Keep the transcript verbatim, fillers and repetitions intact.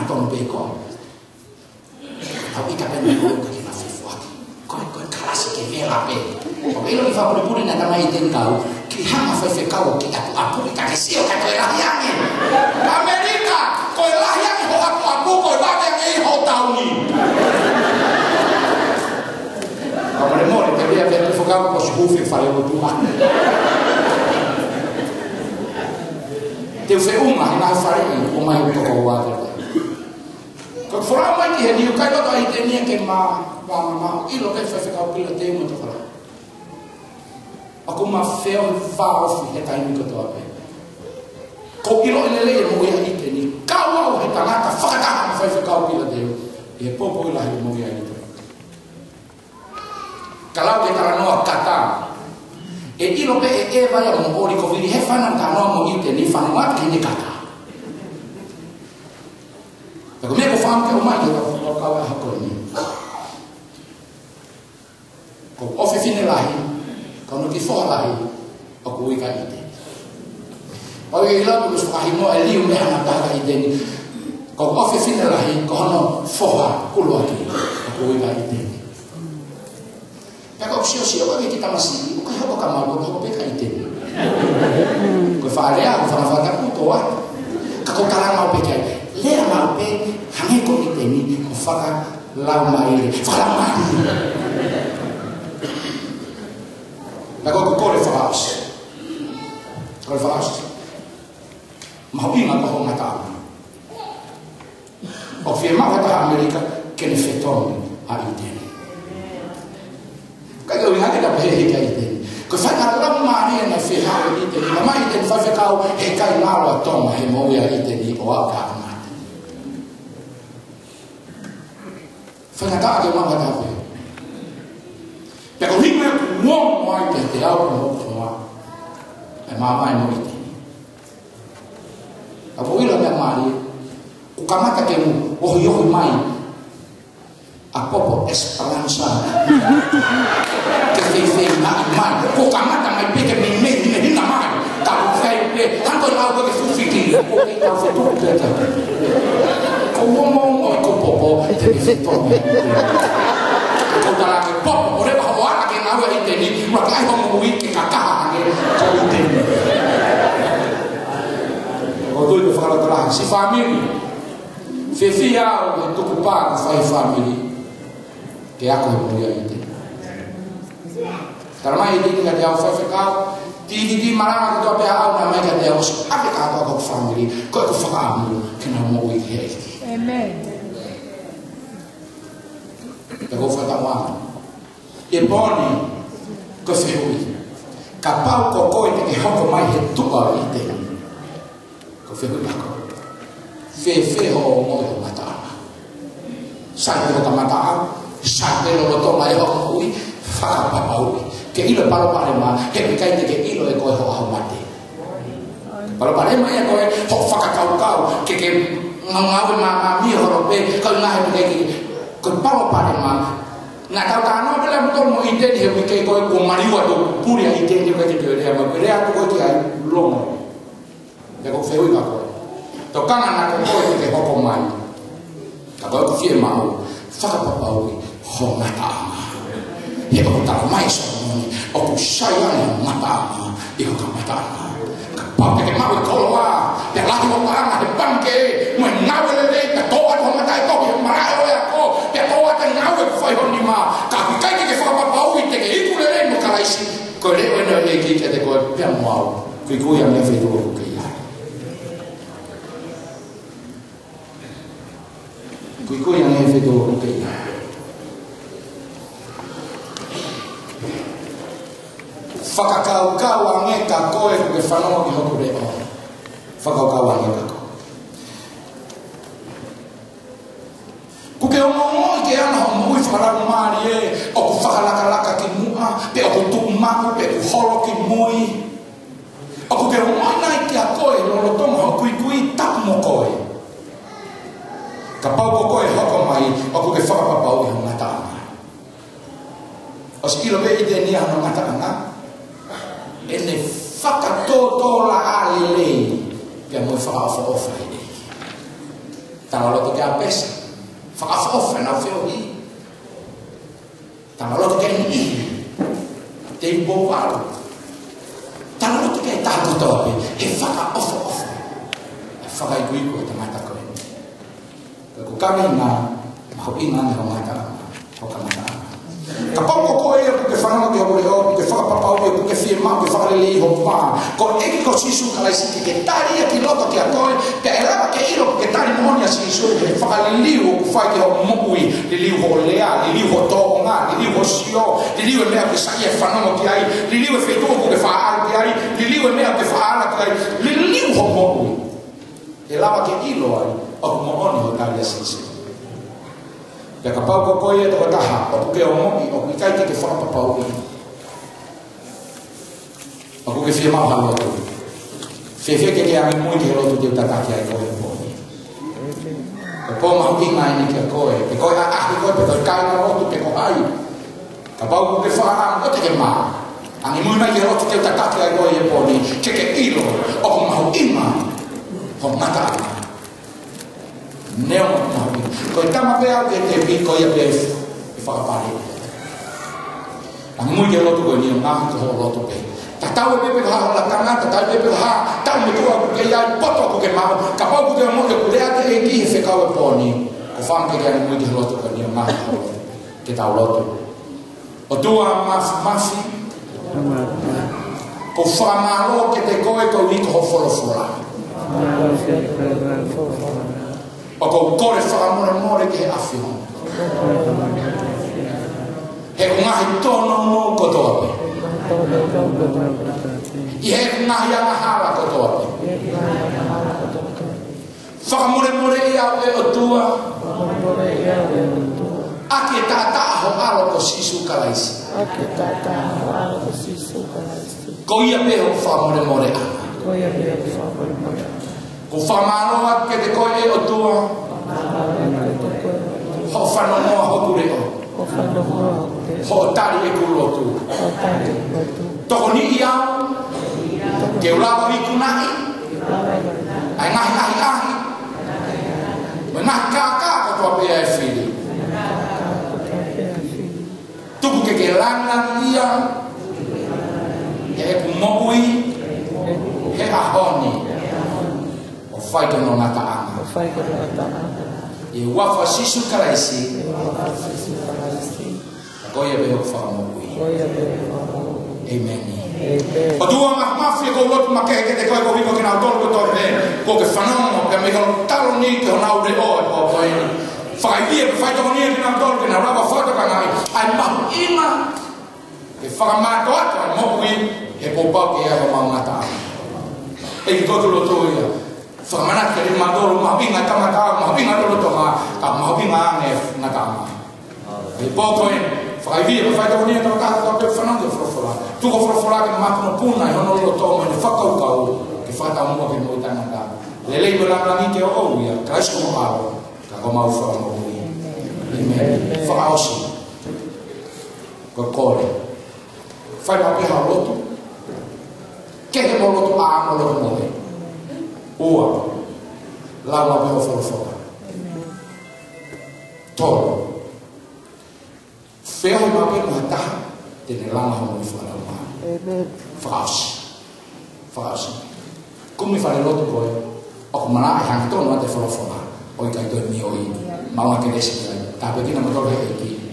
tonu pe ko. Au ika pe no ko ki na fifua. Ko ko kalasi ke vela pe. Ko ilo ni fa pure pure na tama iten kau. Ki hanga fa fe kau ki apu apu ka ke sio ka ko la yangi. Amerika ko la yangi ho apu apu ko la yangi ho tauni. Amore more te via per focare un po' su buffy e fare un po' te fai una e non fare un mai un po' guarda con fora mai che io kai lo dai te niente che ma ma ma io lo che fai fare un po' te un po' fare ma come feo fa off e tai un po' te ko ilo le le mo ya ite ni kawa e tanaka fa ka fai fare un po' te e popo la mo ya ite kalau kita rano kata, e ilo pe e eva ya mo ori ko vini he fana tano mo ite ni fana wat ni kata. Pero me ko fam ke o mai ko ko ka ha ko ni. Ko ofi fine lai, ko no ki fo lai, o ko i ka ite. O i la ko so ha mo ali o me ana ta ka ite ni. Ko ofi fine lai, ko no fo ha ku lo ki, o ko i ka ite. Pero sio sio ko kita masih ko ko ka ma ko ko pe ka ite ko fa le a fa fa ta ku to a ka ko kala ma pe ka le ma pe hange ko ite ni ko fa ka la ma ile fa la ma la ko ko le fa aus ko le fa aus ma bi ma ko ma ta o firma ta America che ne feton a ite kai ko hake da pe kai ite ko fa na la mari na fi ha ite ni ma ite fa fa ka e kai na wa toma he mo ya ite ni o aka ma fa na ka ke ma ka ta pe pe ko ni me mo mo ite te au mo ko ma e ma mai mo ite a po ilo me mari o kamata ke mo o yo mai a popo esperanza que se se na man ko kamata mai pe que me me me na man ka fai pe tanto na algo que sufici o que ta fe tu te ta ko mo mo ko popo te se to ko ta la que popo ore ba ho ala que na we te ni ma ka ho mo wi que ka ka que ko te o do ko fala tra si family fe fia o to pa fai family che ha come io ite tarmai di che dia fa fa di di di marama che dopo ha una mai che dia os ha peccato con family con con family che non mo ite amen e go fa tamma e boni che fe ui capau co coi che ho mai che tu a ite che fe ui ko fe fe ho mo ho mata sai che ho mata Sate lo to mai ho kui fa pa pau ke ilo palo pare ma ke kai te ke ilo e ko ho ha mate palo pare ma e ko ho fa ka kau kau ke ke ngau ma ma mi ho pe ka na he ke ko palo pare ma na ta ta no bele mo to mo ite he ke ko ko mari wa to puri ai te ke ke te re ma re a ko ki ai lomo de ko fe ui ka ko to kana na ko ko ke ho ko mai ka ko fi ma o fa ka pa pau ho mata e ko ta mai so o ku shaya mata e ko mata ka pa ke ma ko wa te la ko pa na banke mo na le le ka to ko mata ko ke ma o ya ko te ko wa te na we fa ho ni ma ka ka ke fa pa pa wi te ke i ku le le mo ka lai si ko le o no le ki te ko pe mo ku ku ya me fe to ko ke ya ku ku ya me fe to ko ke ya whakakaukau ange ka koe ko ke whanau ki hoku reo. Whakaukau ange ka koe. Ko ke omo ke ana ho mui whararu maari e, o ku whakalakalaka ki mua, pe o ku tuku maku, pe ku holo ki mui. O ku ke omo nai ki a koe, lolo tonga ho kui kui tapu mo koe. Ka pau ko koe hoko mai, o ku ke whakapapau i ho ngata ana. O si ilo be i te ni ano ngata ana, e ne whakatotola a lelei pia mo whakawha o whai nei. Tangaloto ke apesa. Whakafofa na whio hi. Tangaloto ke ni. Te imbo waro. Tangaloto ke tātou tōpe. He whaka ofo ofo. He whaka i kui koe te mata koe. Ko kami ngā maho inga ni ho mata. Ho ka mata. Ka pauko koe e ke whanau ke hore o, ke whakapapau e ke whie mau, ke whakarele i ho pā. Ko eki ko sisu ka lai siki ke tari e ki loto ki a koe, pe e lawa ke iro ke tari mohoni a sisu, ke whakareliu o ku whai ke ho mokui, li liu ho lea, li liu ho tō ngā, li liu ho sio, li liu e mea ke sai e whanau ki ai, li liu e whetoko ke whaara ki ai, li liu e mea ke whaara ki ai, li liu ho mokui. E lawa ke ilo ai, o ku mohoni ho tari a sisu. Pea ka pau ko koe e toko taha, o ku ke o moki, o ku i kai ke ke whakapapau i. O ku ke whia mau halotu. Whia whia ke ke angi mui ke lotu te utataki ai koe po. Ka pō mahu ki ngai ni ke koe, ke koe a ahi koe pe koe kai na lotu pe ko ai. Ka pau ku ke whaarang o te ke maa. Angi mui mai ke lotu te utataki ai koe e po ni, ke ke ilo, o ku mahu ima, ho mata ai. Neo mahu ima. Koe tama pea ke te pi koe a pea i whakapare. Angi mui ke lotu koe ni o ngahi ko ho lotu pe. Ta tau e pepe ka ha la tanga, ta tau e pepe ka ha, tau me tua ku ke iai, poto ku ke mau, ka pau ku ke o moke ku rea te e ki he whekau e pōni, ko wham ke ke angi mui ke lotu koe ni o ngahi ko lotu, ke tau lotu. O tua mafi mafi, ko whamaro ke te koe ko wiko ho wholofora. O ko kore whakamore more ke he awhihon. He ngahi tono mo kotoape. I he ngahi angahara kotoape. Whakamore more i au e o tua. Ake tata aho alo ko sisu kalaisi. Ko ia peho whamore more ana. Ko whamaroa ke te koe e o tua. Ho whanomoa hoku reo. Ho tari e kurotu. Toko ni i au. Ke ulawa i kunahi. Ai ngahi ngahi ngahi. Me ngahi kākā kotoa pia e whiri. Tuku ke ke lana ia. He e kumokui. He ahoni. Whai ke no ngata anga. E wafa sisu karaisi. Koia beho whakamokui. Amen. O tua mafi ko lotu make ke te koe ko wiko ke nau tolu ko tore ko ke whanongo ke me ko talo ni ke ho nau re oe po koe ni. Whai bia ke whai toko ni ke nau tolu ke nau raba whato ka ngai. Ai mahu ima. Ke whakamato ato ai mokui he popau ke ea mau ngata anga. E ki koto lotu ia. Whakamana ke rin madoro, mahabinga tamata, mahabinga tolo toha, ka mahabinga ange ngatama. E pōkoe, whakaivia, whakaitako nia tau taha tau pep whanange whorofora. Tuko whorofora ke makuno puna, i hono lo tō mo, i whakaukau, ke whakatau mua ke moi tangata. Lelei mo lamlangi ke o au ia, ka esko mo aro, ka ko mau whakamokui. Amen. Whakaosi. Ko kore. Whai mapi hao lotu. Kehe mo lotu a mo lotu moe. Ua, lawa beho whorofora. Toro. Wheo i mape maha taha, tene langa hono i whanau maha. Whaasi. Whaasi. Kumi whare lotu koe, o ku mana e hangi tonu ate whorofora, o i kai toi mi o i, maunga ke resi kai, tāpe kina matore e ki.